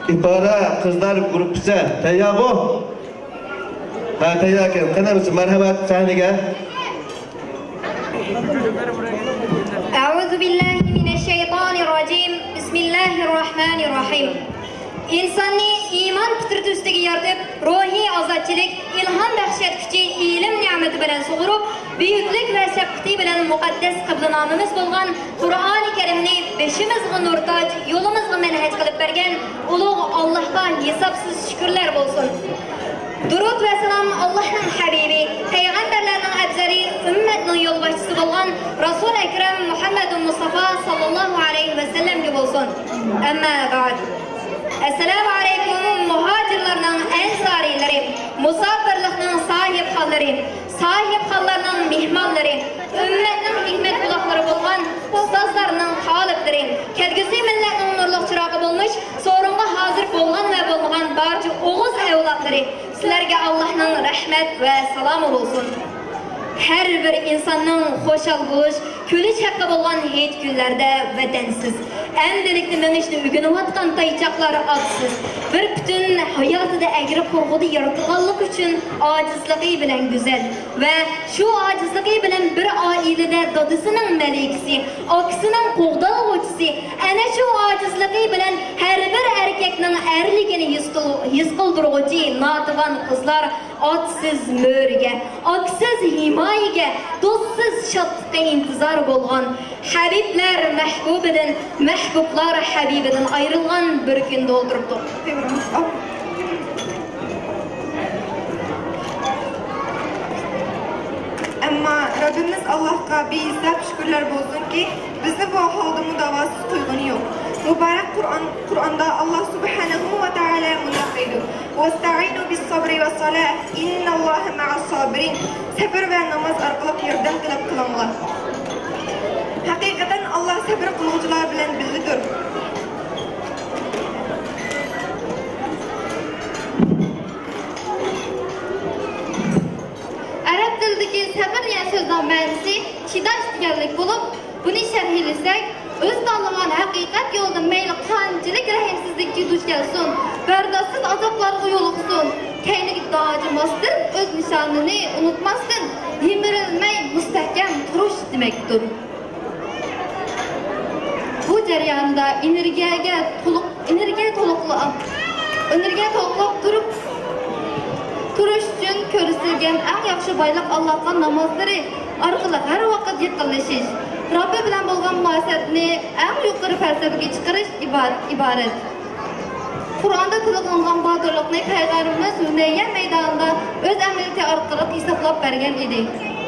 İpara kızlar grupsa tayyor bu. Ha tayyor ekan. Qana mısın? Marhamat sahniga. A'udhu billahi mineşşeytanirracim. Bismillahirrahmanirrahim. İnsonni iman fitrati ustiga yaratib, ruhiy ozodchilik, ilhom baxshat kuchi, ilm ne'mati bilan sug'urib, buyuklik va shafqati bilan muqaddas qiblanomimiz bo'lgan Qur'oni Karimni beshimizga nur toj, yo'limizga manhaj qilib bergan ulug' Allohga hisobsiz shukrlar bo'lsin. Durud ve selam Allah'ın habibi, peygamberlerin afzali, ümmetin yolbaşçısı olan Resul-i Ekrem Muhammed Mustafa sallallahu aleyhi ve sellem gibi olsun. Amma ba'd. Esselamu aleyküm muhacirlerinin ensarileri, musafirlikinin sahip hallarının mihmalları, ümmetin hikmet kulakları bulgan ustazlarının talipleri, kelgüsü milletin nurluk çırağı bulmuş, sorunga hazır bolgan ve bulgan barcı oğuz evlatları, sizlerge Allah'ın rahmet ve salamı olsun. Her bir insanın hoşal buluş, külüç hakkı bolgan hiç günlerde vatansiz. Endelikli menişli ügünü vatkan taycaklar adsız. Bir bütün hayatı da egri korkudu yaratılganlık için acizliği bilen güzel. Ve şu acizliği bilen bir ailede dadısının melikisi, aksının koğdalı uçusi, ana şu acizliği bilen her bir erkekinin erliğini his kıldırıcı natıvan kızlar atsız mörge, aksız himayege, dostsuz şatlıkta intizar bolgan, Habibler mehbubeden, mehbublar Habibeden ayrılgan bir gün doldurdu. Ama Rabbimiz Allah'a bir hesap şükürler bolsun ki bizni bu halda mudavasız koyğunu yok. Mübarek Kur'an'da Allah Subhanahu ve Teala münafeydu. وَاسْتَعِينُوا بِالصَّبْرِ وَالصَّلَاةِ اِنَّ اللّٰهَ مَعَ الصَّابِرِينَ. Sabır ve namaz arkalık yerden kılanlar. Hakikaten Allah sabır kılıcılar bilen bildidir. Arap dilidagi sabr degan so'zning ma'nosi chidash deganlik bo'lib, buni sharhlasak, o'z tanlagan haqiqat yo'lida mayli qanchalik rahimsizlikka duch kelsin, bardosiz azoblarga yo'liqsin, kayniga dojimasdan o'z nishonini unutmasdan, yemirilmay mustahkam turish demakdir. Bu jarayonda energiyaga to'liq turish uchun ko'rsatilgan eng yaxshi boylik Allohga namozlari orqali har vaqt yaqinlashish, Robbi bilan bo'lgan munosabatni eng yuqori falsafaga chiqarish iborat. Qur'onda tillangan botirlikni Payg'ambarimiz Hunayya maydonida o'z amaliyoti orqali hisoblab bergan edi.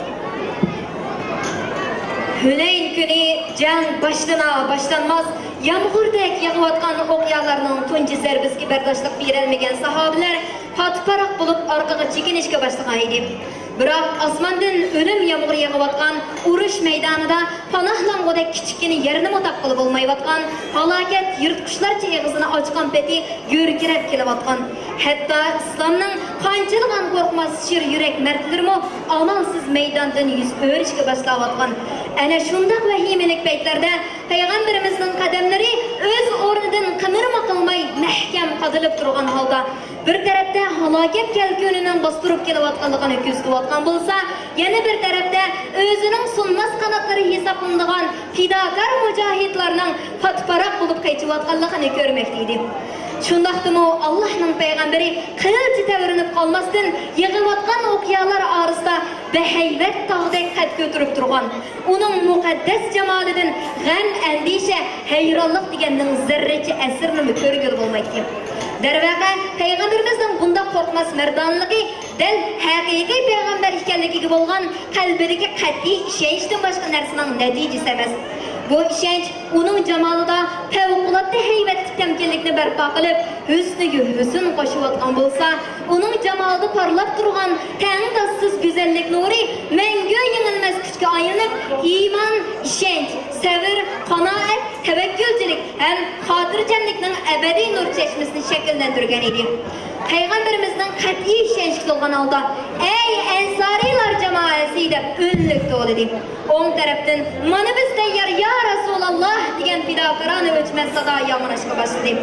Hunayn kuni jang başlanmaz yağmurdek yağıvatkan okyalarının tunci zarbisiga bardoshlik berolmagan sahobalar patparaq bo'lib orqaga chekinishga boshlagan edi. Biroq osmondan o'lim yağmur yağıvatkan urush maydonida panohlangudek kichkina yerini mutaq qilib bo'lmayotgan halokat yirtqichlarcha eg'izini ochgan peti yo'rkirab kelayotgan. Hatto islomning qanchalik qo'rqmas shir yurak mardlarimi amalsiz maydondan yuz o'rishga boshlayotgan. Ana shunday vahimalik paytlarda Peygamberimizning qadamlari o'z o'rnidan qimirma qilmay mahkam qadilib turgan holda bir tarafda halokat kelkunining bostirib kelayotganligini ko'rsatayotgan bo'lsa, yana bir tarafda o'zining sunmas qanotlari hisoblanadigan fidokor mujohidlarning patparaq bo'lib qaytayotganligini ko'rmoqda edi. Shundaqdimi Allohning payg'ambari qilchi tavrinib qolmasdan yig'ayotgan o'qiyalar orasida bahaybat tog'dek qad ko'tarib turgan, uning muqaddas jamolidan g'am, andisha, hayronlik deganning zarracha asrini ko'rgil bo'lmaydi. Darvaqa Peygamberimizning bunda qo'rqmas mardonligi dal haqiqiy payg'ambar ekanligiga bo'lgan qalbidagi qat'iy ishonchdan boshqa narsaning natijasi emas. Bu ishonch uning jamolida favqulodda haybatli tamkinlikni barpo qilib, husniga husn qo'shayotgan bo'lsa, uning jamolida parlab turgan tangdossiz go'zallik nuri mangu yengilmas kuchga aylanib, iymon, ishonch, sabr, qanoat, tavakkulchilik ham xotirjamlikning abadiy nur chashmasini shakllantirgan edi. Peygamberimizden qat'iy ishonch qilgan holda, ey ansariylar jamoasi deb o'nlik to'ldi. O'ng tarafdan mana biz tayyor ya Rasululloh degan fidokorona o'chmas sado yangrashga boshladi.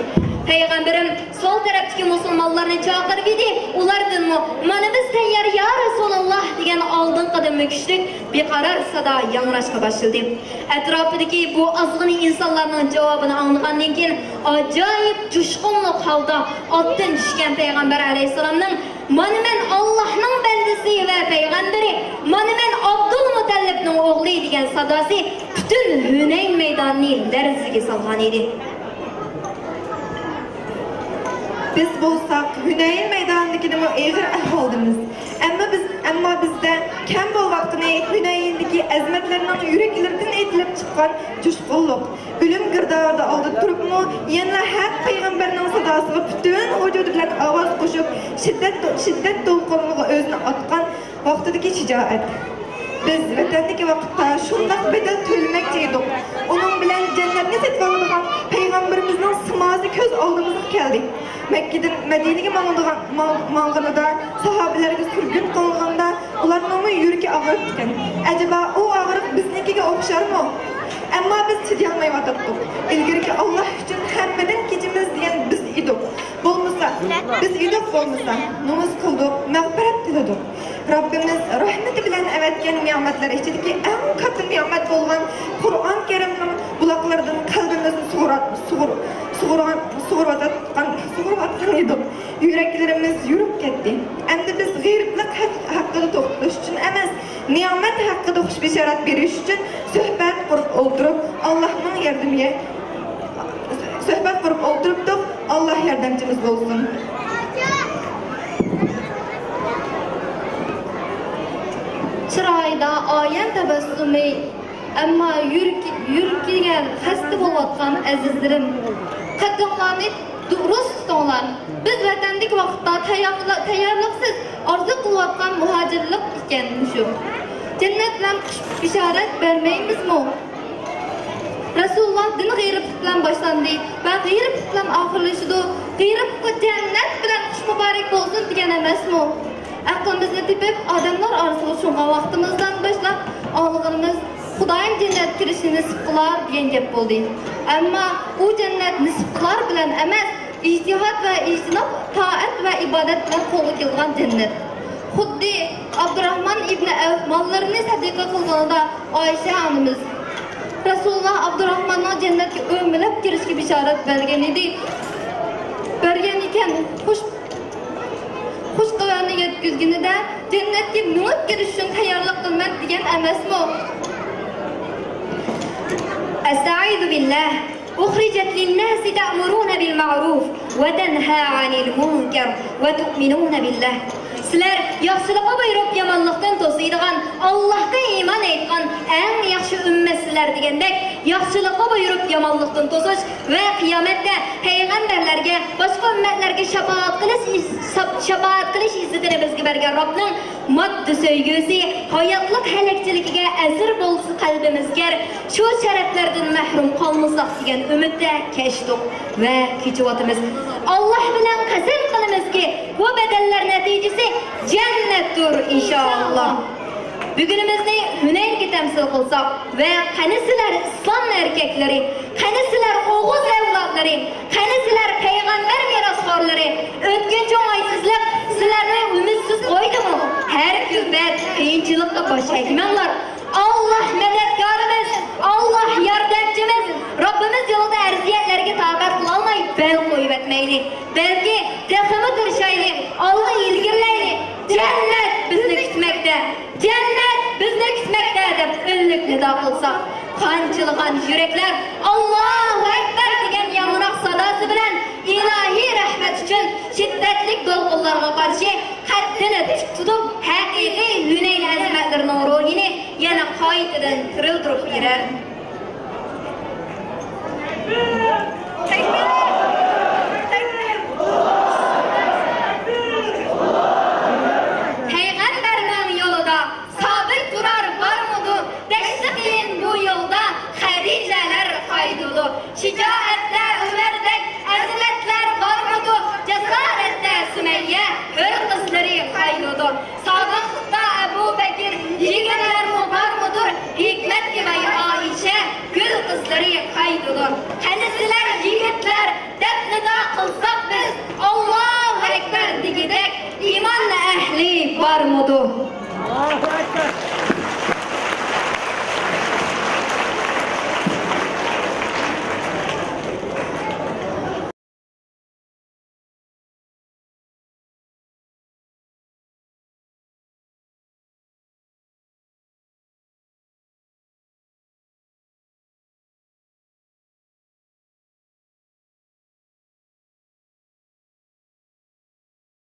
Peygamberim sol taraftaki musulmonlarni chaqirib edi. Ulardanmi "Mana biz tayyor ya Rasululloh" degan oldin qadamli kuchlik beqaror sado yangrashga boshladi. Atrofidagi bu ozg'in insonlarning javobini anglagandan keyin ajoyib jushqunlik holda otdan tushgan payg'ambar alayhisalomning "Mana men Allohning bandasi va payg'ambari, mana men Abdul Mutallibning o'g'li" degan sadosi butun Hunayn maydonini larzaga solgan edi. Biz bo'lsak Hunayn maydonidagi og'ir ahvoldamiz. Ammo bizda kam bo'lvaqtini Hunayndagi azmatlarning yuraklaridan aytilib chiqqan jushqunlik, o'lim girdorida oldi turibmi, yana haq payg'ambarning sadosiga butun vujudi bilan ovoz qo'shib, shiddat to'lqinlig'i o'zini otgan vaqtidagi shijoat. Biz vatandagi vaqtda shundoq bedel to'lmoqchi edik. Uning bilan jannatni setib olgan payg'ambarimizning simosi ko'z oldimizga keldi. Mekke'den Medine'ye mağanada sahabelerge sürgün kılganda ularning yuragi og'riyotgan. Acaba o og'riq biznikiga o'xshar mı? Ammo biz chidayolmayotdik. Ilgirki Allah uchun hammadan kechimiz degan biz edik. Bo'lmasa, biz edik bo'lmasa, namoz qildik, mag'firat tiladik. Rabbimiz rahmeti bilan avatgan ne'matlar ichidagi eng katta ne'mat bo'lgan Qur'on Karimning buloqlaridan qalbimizni sug'urayotgan edik. Yuraklarimiz yurib ketdi. Endi biz g'ayriblik haqida to'xtalish uchun emas, ne'mat haqida xush bishorat berish uchun suhbat qurib o'tirib, Allohning yordamiga Allah yordamchimiz bo'lsin. Chiroyda oyan tabassumi, ammo yurkiga xasta bo'layotgan azizlarim, qaddinglarni durust tutinglar. Biz vatandagi vaqtda tayyorliksiz orzu qilayotgan muhojirlik ekan shu. Jannat bilan bishorat bermaymizmi? Rasululloh din g'ayriblik bilan boshlandi va g'ayriblik bilan oxirlashadi. G'ayriblik jannat bilan xush muborak bo'lsin degan emasmi? Aqlimizni tepib odamlar orasida shunga vaqtimizdan boshlab olganimiz Xudoyim jannat kirishini nisib qilar degan gap bo'ldi. Ammo u jannat nisib qilar bilan emas, ijtihod va ijtinob, toat va ibodat bilan qo'lga kelgan jannat. Xuddi Abdurrahman ibn Avf mollarini sadaqa qilganida Oysha onamiz Rasululloh Abdurrahmanning jannatga o'milib kirishga bishorat bergan edi. Bergan ekan, xush qilani yetkazganida jannatga minib kirish uchun tayyorlik qilmak degan emasmi? Astaizu billah. أخرجت للناس تأمرون بالمعروف وتنهى عن المنكر وتؤمنون بالله. Sizlar yaxshilikqa buyurib yomonlikdan to'saydigan, Allohga iymon etgan eng yaxshi ummatsizlar degandek, yaxshilikqa buyurib yomonlikdan to'sish va qiyomatda payg'ambarlarga, boshqa ummatlarga shafaat qilish izzatini bizga bergan Robbning modda sevgisi, hayotlik halakchiligiga asir bo'lsa qalbimizga, shu sharaflardan mahrum qolmasak degan umidda kechdik va kechiyotimiz. Alloh bilan qasam qilamizki, bu badallar natijasi jannatdir inshaalloh. Bugunimizni Hunaynga tamsil qilsak va qani sizlar islom erkaklari, qani sizlar o'g'iz avlodlari, qani sizlar payg'ambar merosxo'rlari, o'tgan oysizlik sizlarni umidsiz qo'ydimi? Har kunbat qiyinchilikqa bosh egmanglar. Allah madadkorimiz, Allah yordamchimiz, Robbimiz yo'lida arziyatlarga toqat qilolmay bel qo'yib etmaydi. Balki texmi turishayli, Allah ilgirlayli. Jannat bizni kutmoqda. Jannat bizni kutmoqda deb o'nlik nido qilsak, qanchilgan yuraklar Allohu akbar degan yamroq sadosi bilan ilohiy rahmat uchun shiddatli to'lqinlarga qarshi qaddini tik tutib, haqiqiy Hunayn azamatlarining ruhini yana qaytadan tiriltirib yurar. Payg'ambarning yo'lida sabir turar bormidi? Dashtiqin bu yo'lda Xadijalar qaydudu. Shijoatda Umardek azmatlar bormidi? Jasoratda Sumayya hur qizlari qaydudu. Sodiqda Abu Bakr yeganlar bormidi? Hikmat va Oysha gul qiz gözleri kaydılar. Henesiler, yigitler, dep nida kılsak biz, Allahu Ekber digidek, imanla ehli var mudu? Allahu Ekber.